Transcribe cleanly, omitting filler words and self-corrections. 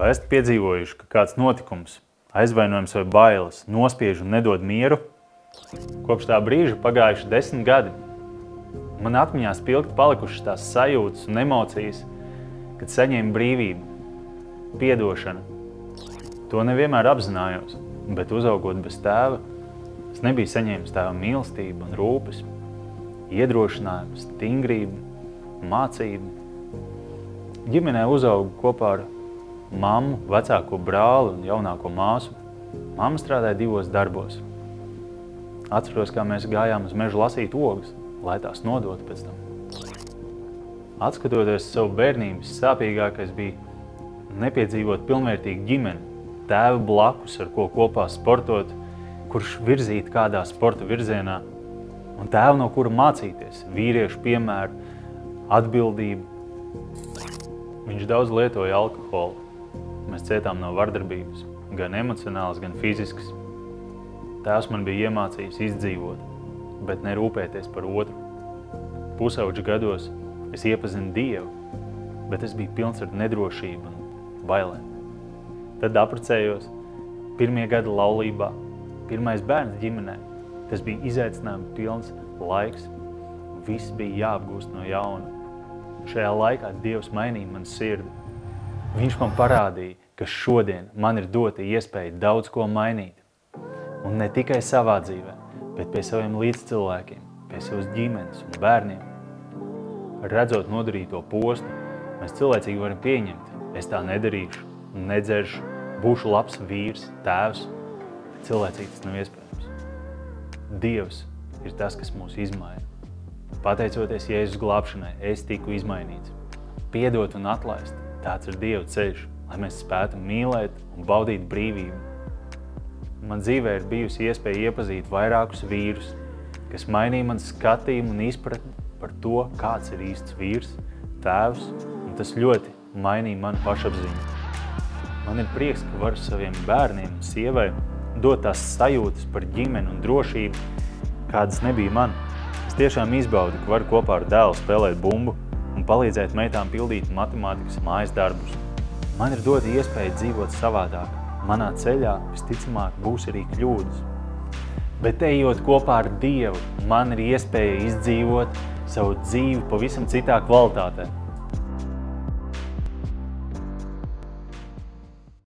Vai esat piedzīvojuši, ka kāds notikums, aizvainojums vai bailes nospiež un nedod mieru? Kopš tā brīža pagājuši 10 gadi. Man atmiņā spilgti palikušas tās sajūtas un emocijas, kad saņēmu brīvību, piedošanu. To nevienmēr apzinājos, bet uzaugot bez tēva, es nebiju saņēmis tēva mīlestību un rūpes, iedrošinājumu, stingrību, mācību. Ģimenē uzaugu kopā ar mammu, vecāko brāli un jaunāko māsu. Mamma strādāja 2 darbos. Atceros, kā mēs gājām uz mežu lasīt ogas, lai tās nodotu pēc tam. Atskatoties savu bērnību, sāpīgākais bija nepiedzīvot pilnvērtīgu ģimeni, tēvu blakus, ar ko kopā sportot, kurš virzīt kādā sporta virzienā, un tēvu, no kura mācīties, vīriešu piemēru, atbildību. Viņš daudz lietoja alkoholu. Mēs cietām no vardarbības, gan emocionālas, gan fiziskas. Tēvs man bija iemācījis izdzīvot, bet nerūpēties par otru. Pusauģa gados es iepazinu Dievu, bet es biju pilns ar nedrošību un bailēm. Tad apprecējos, 1. gada laulībā, 1. bērns ģimenē. Tas bija izaicinājums pilns laiks, viss bija jāapgūst no jauna. Šajā laikā Dievs mainīja manu sirdi. Viņš man parādīja, ka šodien man ir dota iespēja daudz ko mainīt. Un ne tikai savā dzīvē, bet pie saviem līdzcilvēkiem, pie savas ģimenes un bērniem. Redzot nodarīto postu, mēs cilvēcīgi varam pieņemt. Es tā nedarīšu, nedzeršu, būšu labs vīrs, tēvs. Cilvēcīgi tas nav iespējams. Dievs ir tas, kas mūs izmaina. Pateicoties Jēzus glābšanai, es tiku izmainīts. Piedot un atlaist, tāds ir Dieva ceļš, lai mēs spētu mīlēt un baudīt brīvību. Man dzīvē ir bijusi iespēja iepazīt vairākus vīrus, kas mainīja man skatījumu un izpratni par to, kāds ir īsts vīrs, tēvs, un tas ļoti mainīja manu pašapziņu. Man ir prieks, ka varu saviem bērniem un sievai dot tās sajūtas par ģimeni un drošību, kādas nebija man. Es tiešām izbaudu, ka varu kopā ar dēlu spēlēt bumbu un palīdzēt meitām pildīt matemātikas mājas darbus. Man ir dota iespēja dzīvot savādāk. Manā ceļā visticamāk būs arī kļūdas. Bet ejot kopā ar Dievu, man ir iespēja izdzīvot savu dzīvi pavisam citā kvalitātē.